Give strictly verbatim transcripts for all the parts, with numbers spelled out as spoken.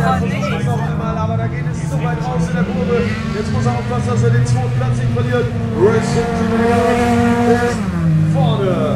noch einmal, aber da geht es so weit raus in der Kurve. Jetzt muss er aufpassen, dass er den zweiten Platz nicht verliert. Racing Tinecker ist vorne.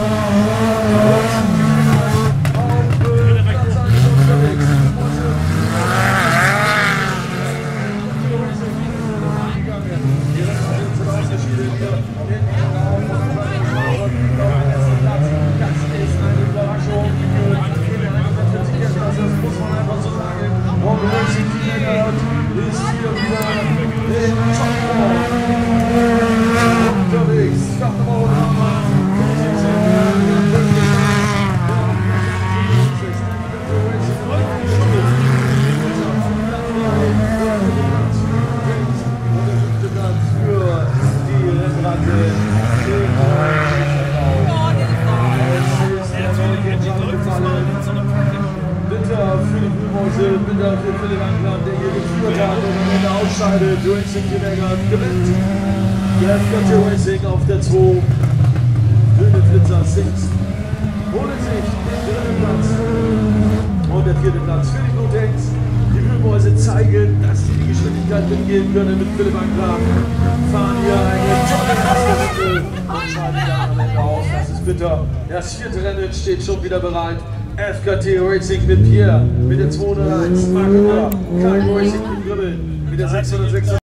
Bitter für Philipp Anklam, der hier geführt hat und am Ende ausscheidet. Racing Tinecker gewinnt. Der F K T Racing auf der zwei. Grüne Flitzer sechs. Holen sich den dritten Platz. Und der vierte Platz für die Blutex. Die Wühlmäuse zeigen, dass sie die Geschwindigkeit mitgehen können mit Philipp Anklam. Fahren hier eine tolle erste Runde und scheiden dann am Ende aus. Das ist bitter. Das vierte Rennen steht schon wieder bereit. F K T Racing mit Pierre, mit der zweihunderteins, Marco Müller, Kai Racing mit Dribbeln, mit der sechshundertsechs.